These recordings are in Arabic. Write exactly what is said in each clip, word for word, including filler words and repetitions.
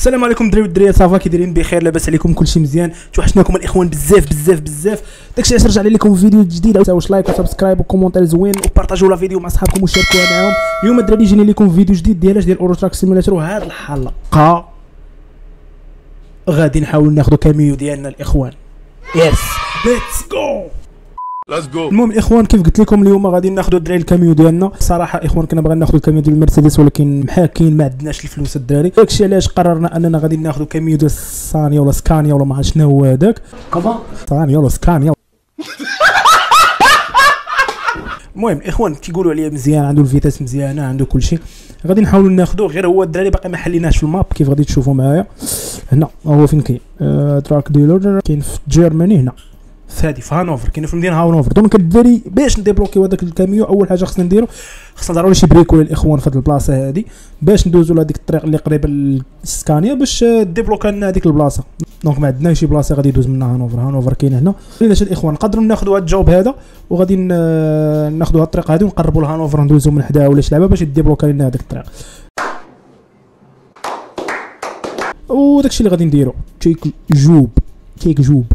السلام عليكم الدراري والدريات، صافا كي دايرين؟ بخير، لاباس عليكم؟ كلشي مزيان؟ توحشناكم الاخوان بزاف بزاف بزاف. داكشي علاش رجعنا لكم فيديو جديد. واش لايك وسبسكرايب وكومونتير زوين وبارطاجيو لا فيديو مع صحابكم وشاركوها معاهم. اليوم الدراري جينا لكم فيديو جديد ديال ديال اورو تراك سيمولاتور، وهاد الحلقه غادي نحاول ناخذ كاميو ديالنا الاخوان. يس ليتس جو ليتس جو. المهم الاخوان كيف قلت لكم اليوم غادي ناخذوا الدراري الكاميو ديالنا. صراحه اخوان كنا بغينا ناخذوا الكاميو ديال المرسيدس، ولكن محاكين ما عندناش الفلوس الدراري. داكشي علاش قررنا اننا غادي ناخذوا كاميو ديال الصانيا ولا سكانيا ولا ما عرفت شنو هو هذاك. كما صانيا ولا سكانيا. المهم الاخوان كيقولوا عليه مزيان، عنده الفيتاس مزيانه، عنده كل شيء. غادي نحاولوا ناخذوه، غير هو الدراري باقي ما حليناش في الماب كيف غادي تشوفوا معايا. هنا هو فين كاين أه تراك ديلر، كاين في جيرماني هنا في هادي في هانوفر، كاين في مدينه هانوفر. دونك الدراري باش نديبلوكيو هذاك الكاميو اول حاجه خصنا نديرو خصنا نضربوا شي بريكول الاخوان في هاد البلاصه هادي باش ندوزو لهاديك الطريق اللي قريبه للسكانيا باش ديبلوكا لنا هذيك البلاصه. دونك ما عندناش شي بلاصه غادي يدوز منها هانوفر. هانوفر كاين هنا. علاش الاخوان نقدروا ناخذوا هاد الجوب هذا وغادي ناخذوا هاد الطريق هادي ونقربوا لهانوفر ندوزو من حداها ولا شي لعبه باش ديبلوكا لنا هذاك الطريق. وداكشي اللي غادي نديرو تشيك جوب تشيك جوب.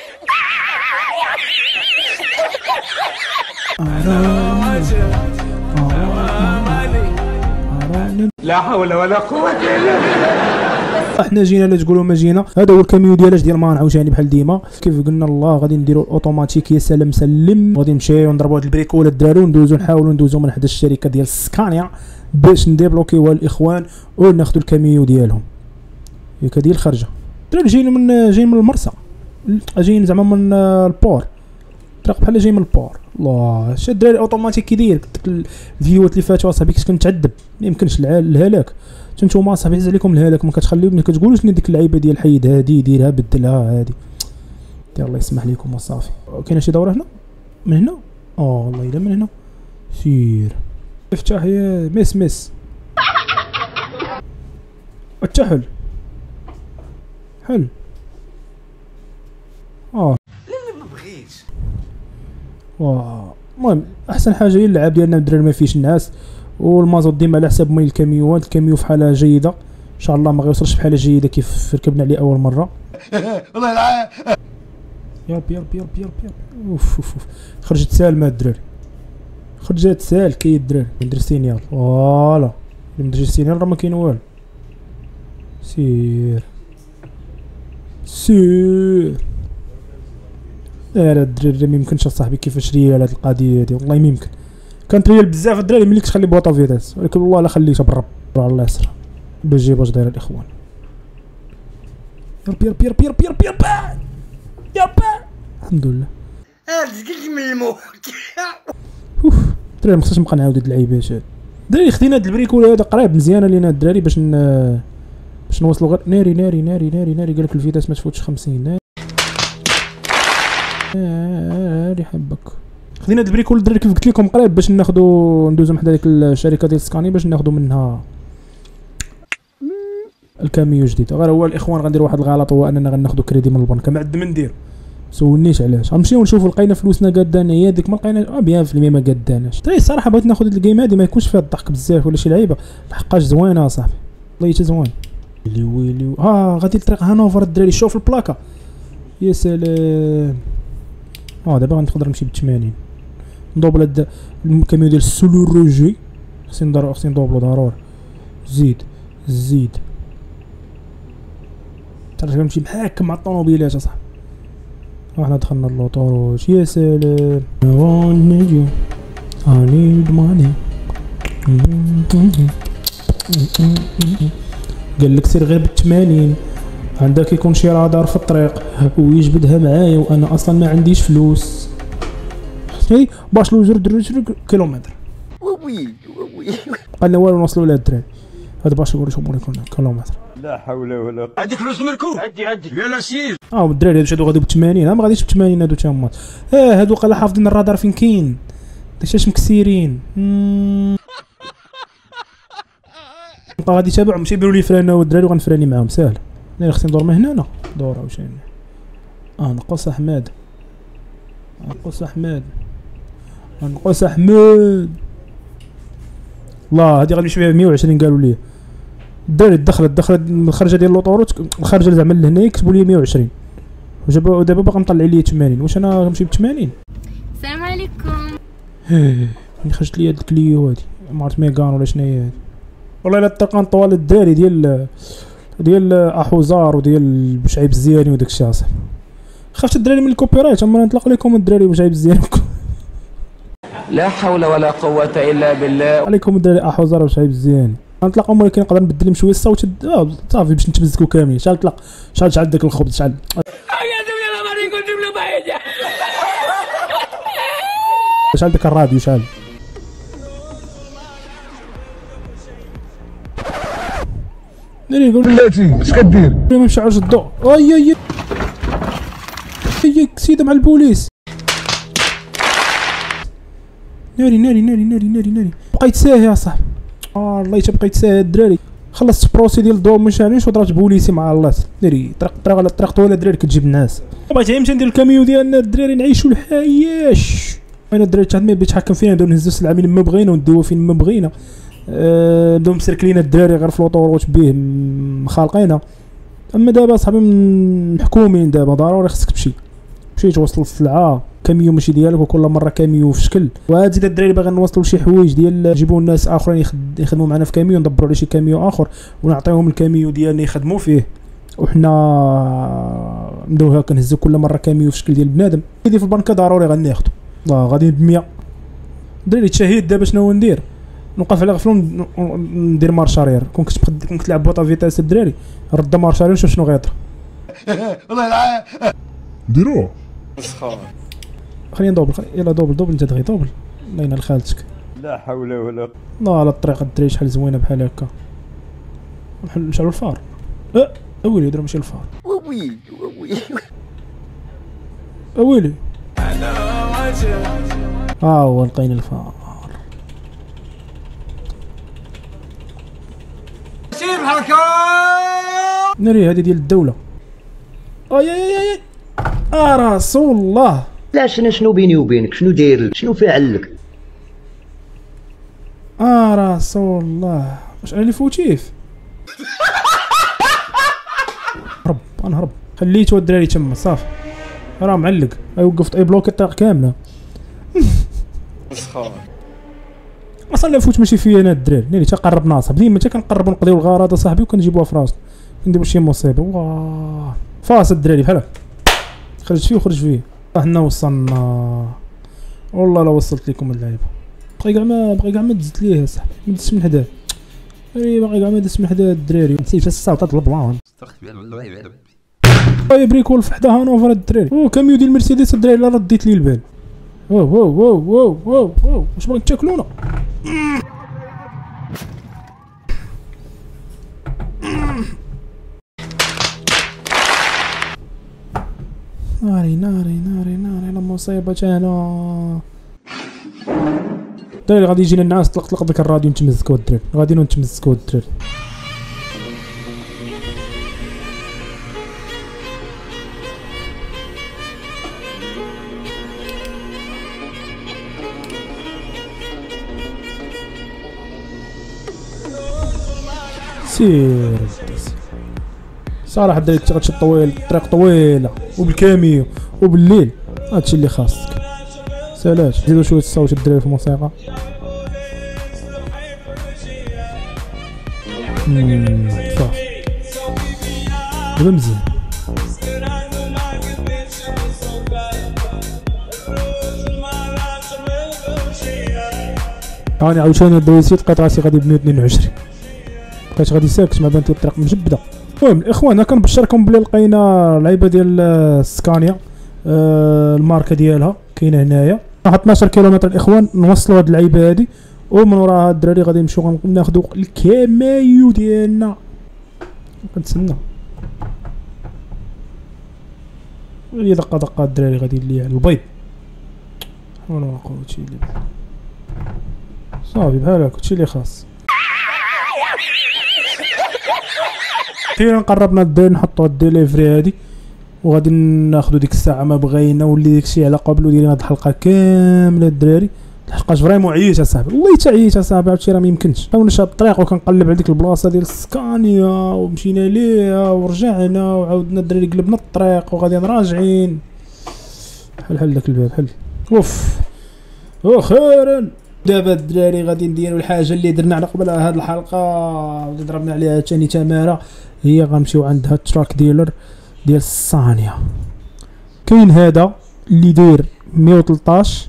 لا حول ولا قوة الا بالله. احنا جينا لا تقولوا ما جينا. هذا هو الكاميو ديالاش ديال مان عاوتاني بحال ديما كيف قلنا. الله غادي نديروا الاوتوماتيك. يا سلام سلم. غادي نمشيو نضربوا هاد البريكول الدراري وندوزو نحاولوا ندوزو من حدا الشركه ديال سكانيا باش نديبلوكيوها الاخوان وناخذوا الكاميو ديالهم. هيك هذه الخرجه. الدراري جايين من جايين من المرسى، جايين زعما من البور، طريق بحال جاي من البور. الله شاد الدراري اوتوماتيك كيدير. ديك الفيديوهات اللي فاتوا اصاحبي كنت كنتعذب، ما يمكنش الهلاك. نتوما اصاحبي عزيز عليكم الهلاك، ما كتخليو ما كتقولوش ديك اللعيبه ديال حيد هادي ديرها بدلها هادي. يا الله يسمح لكم وصافي. كاينه شي دوره هنا من هنا. اه والله الا من هنا. سير افتح يا مس مس التحل حل. اه لما ما بغيتش. واه المهم احسن حاجه هي اللعاب ديالنا الدراري ما فيش الناس، والمازوت ديما على حساب مي الكاميوات. الكاميو في حاله جيده ان شاء الله، ما غيوصلش بحاله جيده كيف ركبنا عليه اول مره. والله لا. ياب ياب ياب ياب ياب. اوف اوف اوف خرجت سالمه الدراري، خرجت سال كي الدراري. ندير سينيال فوالا، اللي مدير سينيال راه ما كاين والو. سير سير. لا لا الدراري ما يمكنش اصاحبي كيفاش ريال هاد القضيه هادي، والله ما يمكن. كانت ريال بزاف الدراري ملي كتخلي بوطا فيتاس، ولكن والله لا خليتها بالرب الله يسر باش تجيب واش داير الاخوان. يرب يرب يرب يرب يرب يرب يرب الحمد لله. ارزقك من الموت. اوف الدراري ما خصناش نبقى نعاود هاد اللعيبات هاد. الدراري خدينا هاد البريكول هذا قريب مزيانه لينا الدراري باش ن... باش نوصلوا غير ناري ناري ناري ناري ناري. قالك الفيتاس ما تفوتش خمسين. ناري ناري حبك. خدينا هاد البريكول الدراري كيف قلت لكم قريب باش ناخذوا ندوزو من حدا ديك الشركه ديال سكاني باش ناخذوا منها الكاميو جديد. غير هو الاخوان غندير واحد الغلط، هو اننا غناخذوا كريدي من البنك. ما عندنا ما ندير، سولنيش علاش. غنمشيو نشوفوا لقينا فلوسنا قادانا، هي ديك ما لقيناش. اه بيان في المية ما قاداناش. طيب الصراحه بغيت ناخذ هاد الجيم هادي ما يكونش فيها الضحك بزاف ولا شي لعيبه، لحقاش زوينه اصاحبي والله حتى زوين. ويلي ويلي اه غادي لطريق هانوفر الدراري. شوف البلاكه يا سلام. اه دابا غنقدر نمشي ب ثمانين ندوبل هاد الكاميو ديال السولو روجي. خصني ندير خصني ندوبلو ضروري. زيد زيد ترى غنمشي بحاكم مع الطوموبيلات اصاحبي. احنا دخلنا اللوطوروج. يا سلام. I need money. قال لك سير غير بالثمانين، عندك يكون شي رادار في الطريق ويجبدها معايا وانا اصلا ما عنديش فلوس. شي باش لو زر كيلومتر وي وي قالنا والو نوصلوا لهاد الدراري. هذا باش نقول لكم كيلومتر. لا حول ولا قوة. عندك فلوس مركوب؟ عندي عندي يلا سير. اه الدراري هادو شادو غادي ب ثمانين. ها ما غاديش ب ثمانين هادو تا هما. اه هادو قال حافظين الرادار فين كاين، داكشي مكسيرين. نبقى غادي تابعهم ماشي يديروا لي فرانه والدراري وغنفراني معاهم ساهل. انا خصني ندور من هنا دور عاوتاني. اه نقص احمد نقص احمد نقص احمد. الله هادي غادي نمشي بها مية وعشرين قالوا لي. الدراري دخلت دخلت الخرجه ديال اللوطوروت، الخرجه زعما لهنايا كتبوا لي مية وعشرين، ودابا دابا باقي مطلع لي ثمانين. واش انا غنمشي ب ثمانين؟ السلام عليكم. ملي خرجت لي هاد الكليو هادي ما عرفت ميغان ولا شنو هي هادي. والله الا الطرقان طوال الدراري ديال ديال احوزار وديال بشعيب الزياني وداك الشيء اصاحبي. خفت الدراري من الكوبيرايت، اما نطلق لكم الدراري بشعيب الزياني. لا حول ولا قوة إلا بالله. عليكم الدراري احوزار وشعيب الزياني نطلقهم، ولكن نقدر نبدل لهم شويه الصوت صافي باش نتمزكوا كاملين. شحال طلق شحال شحال داك الخبز شحال شحال داك الراديو شحال ناري يقول بلاتي اش كدير؟ ما مشعلش الضوء. اي اي اي كسيده مع البوليس. ناري ناري ناري ناري ناري ناري بقيت ساهي يا صاحبي. اه الله يتا بقيت ساهي الدراري. خلصت بروسي ديال الضوء مشعلينش وضربت بوليسي مع الله. ناري طريق طريق على الطريق طويله الدراري كتجيب الناس. بغيت غير نمشي ندير الكاميو ديالنا الدراري نعيشوا الحياش. انا الدراري حتى ما بيتحكم فينا نبداو نهزو السلعه من ما بغينا ونديوها فين ما بغينا. أه نبداو مسركلين الدراري غير في لوطوروت بيه مخالقينها. اما دابا صاحبي محكومين دابا ضروري خصك تمشي مشيت توصل السلعه كاميو ماشي ديالك وكل مره كاميو في شكل. وهاد زيد الدراري باغي نوصلوا شي حوايج ديال نجيبوا الناس اخرين يخدموا معنا في كاميو ندبروا على شي كاميو اخر ونعطيهم الكاميو ديالنا يخدموا فيه وحنا نبداو هكا نهزوا كل مره كاميو في شكل ديال بنادم. هادي في البنكه ضروري غناخذو الله غادي ب مية. الدراري تشهيد دابا شنو ندير؟ نوقف على غفلو ندير مارشارير. كون كنت كون كنت تلعب بوطا فيتاس الدراري رد مارشارير نشوف شنو غيطرا. والله العظيم ديروه خلينا دوبل يلا دوبل دوبل انت دغيا دوبل الله ينال خالتك. لا حول ولا قوة. الله على الطريق الدراري شحال زوينه بحال هكا. نشعلوا الفار. اه اويلي درا ماشي الفار. ووي ووي اويلي ها هو لقينا الفار. سير الحركة. ناري هذه ديال الدولة. اي اي اي اه رسول الله. علاش انا شنو بيني وبينك؟ شنو داير لك؟ شنو فاعل لك؟ اه رسول الله واش انا اللي فوتيف؟ هرب نهرب خليتو الدراري تما صافي راه معلق وقفت اي بلوكي الطريق كامله. اصلا لا فوت ماشي فيا انا الدراري ناري تقرب ناصب ديما حتى كنقربوا نقضيو الغرض اصاحبي وكنجيبوها في راسنا نديرو شي مصيبه. واه فاس الدراري بحال هكا خرج فيه وخرج فيه. حنا وصلنا والله لا وصلت لكم اللعيبه. بقى كاع ما بقى كاع ما دزت ليه اصاحبي ما دزتش من حداه. اي باقي كاع ما دزت من حداه الدراري نسيت الصوت البلان. استغفر الله ربي. اي بريكول في حدا هانوفر الدراري. او كاميو ديال المرسيدس الدراري لا رديت لي البال. واو واو واو واو واو واو واش باغي تاكلونا؟ ناري ناري ناري ناري المصيبة انا. الدراري غادي يجينا الناس طلق طلق داك الراديو نتمزكوا الدراري غادي نتمزكوا الدراري. سير صراحة الدراري كنت غتشد طويل الطريق طويلة وبالكاميو وبالليل هادشي اللي خاصك. سالاش زيدو شوية الصوت الدراري في الموسيقى. صافي دابا مزيان. هاني عاوتاني الدويسيت لقيت راسي غادي ب مية واثنين وعشرين بقيت غادي ساكت ما بانت الطريق مجبده. المهم الاخوان انا كنبشركم بلي لقينا لعيبه ديال السكانيا آه الماركه ديالها كاينه هنايا واحد اثناش كيلومتر الاخوان نوصلوا هاد اللعيبه هادي ومن وراها الدراري غادي نمشيو ناخذوا الكاميو ديالنا. كنتسنى غادي دقه دقه الدراري غادي اللي على البيض ولا نقول هادشي اللي صافي بحال هكا هادشي اللي خاص. اخيرا قربنا الدار نحطوا الديليفري هادي وغادي ناخذوا ديك الساعه ما بغينا واللي داكشي على قبل وديرنا هاد الحلقه كامله الدراري. لحقاش فريمون عييت اصاحبي، والله حتى عييت اصاحبي. عرفتي راه ما يمكنش كنا شاد الطريق وكنقلب على ديك البلاصه ديال السكانيا ومشينا ليها ورجعنا وعاودنا الدراري قلبنا الطريق وغاديين راجعين. بحال بحال داك الباب بحال اوف وخيرا. دابا الدراري غادي نديروا الحاجه اللي درنا على قبل هاد الحلقه واللي ضربنا عليها ثاني تماره، هي غنمشيو عند هاد التراك ديلر ديال الصانيه. كاين هذا اللي داير مية وثلاطاش،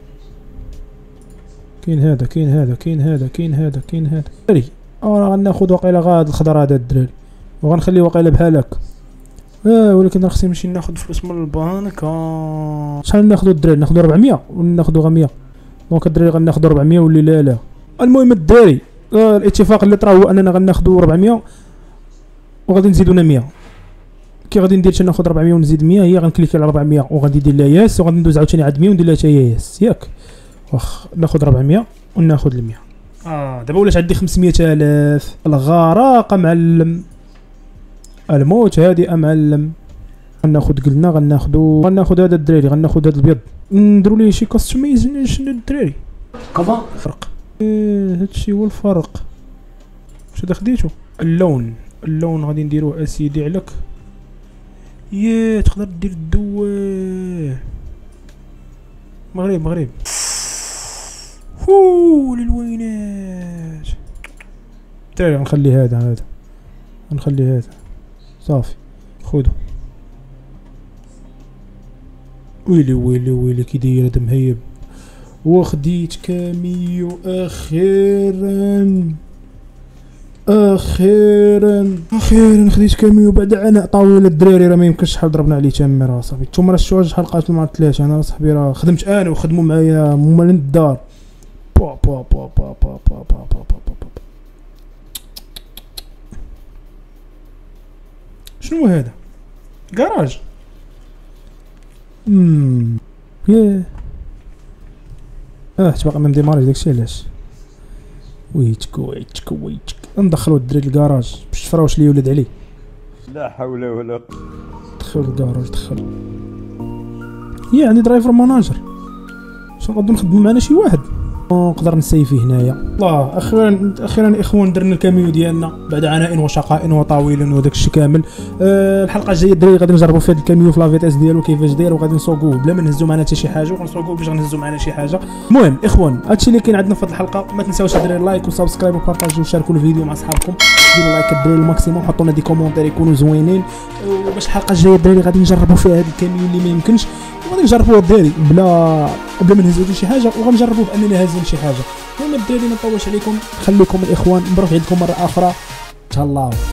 كاين هذا كاين هذا كاين هذا كاين هذا كاين هذا دري. اه غناخذ واقيلا غا هاد الخضر هذا الدراري وغنخليه واقيلا بحال هكا. اه ولكن راه خصني نمشي ناخذ فلوس من البنك. آه. شحال ناخذ الدراري؟ ناخذ أربعمية ولا ناخذ غا مية؟ دونك الدراري غناخذ أربعمية ولا لا لا. المهم الدراري آه الاتفاق اللي طرا هو اننا غناخذ أربعمية وغادي نزيدونا مية. كي غادي ندير ناخذ أربعمية ونزيد مية، هي غنكليكي على أربعمية وغادي ندير لها ياس وغادي ندوز عاوتاني عند مية وندير لها حتى هي ياس ياك. واخ ناخذ أربعمية وناخذ المية. اه دابا ولات عندي خمسمية آلاف. الغراقه معلم، الموت هادي امعلم. غناخذ قلنا غناخذو غناخذ هذا الدراري، غناخذ هذا البيض نديروا ليه شي كاستمايزيشن الدراري. كما فرق ايه هادشي هو الفرق. واش هذا خديتو؟ اللون اللون غادي نديروه اسيدي عليك. ياه تقدر دير الدواه. مغرب مغرب هو للوينات. الدراري غنخلي هذا هذا غنخلي هذا صافي خذو. ويلي ويلي ويلي كي داير هذا مهيب. وخديت كاميو اخيرا اخيرا اخيرا خديت كاميو بعد عناء طويل. الدراري راه ما يمكنش شحال ضربنا عليه تما صاحبي. نتوما راه شتو حلقات مع ثلاثه. انا صاحبي راه خدمت انا وخدموا معايا ممال الدار. با با با با با با با با با. شنو هذا؟ كراج. امم ياه اه باقي ما مديماريش داكشي علاش. ويتك ويتك ويتك ندخلو الدراري الكراج باش تفراوش لي ولاد علي. لا حول ولا قوة. دخلوا الكراج دخلوا. يا عندي درايفر ماناجر. واش نقدروا نخدموا معنا شي واحد نقدر نسيفي هنايا. الله اخيرا اخيرا الاخوان درنا الكاميو ديالنا بعد عناء وشقاء وطويل وداك الشيء كامل. أه الحلقه الجايه الدراري غادي نجربوا في هذا الكاميو في لافيتاس ديالو كيفاش داير وغادي نسوقوه بلا ما نهزوا معنا حتى شي حاجه وغنسوقوه باش غنهزوا معنا شي حاجه. المهم اخوان هادشي اللي كاين عندنا في هذه الحلقه. ما تنساوش الدراري لايك وسبسكرايب وبارطاجيو وشاركوا الفيديو مع اصحابكم. ديروا لايك الدراري الماكسيموم، حطوا لنا دي كومونتير يكونوا زوينين. وباش الحلقه الجايه الدراري غادي نجربوا فيها هذا الكاميو اللي ما يمكنش وغادي نجربوه الدراري بلا بلا ما نهزوا شي حاجه وغنجربوه باننا هازين شي حاجه. المهم الدراري ما نطولش عليكم، خليكم الاخوان نبروح عندكم مره اخرى. تهلاو.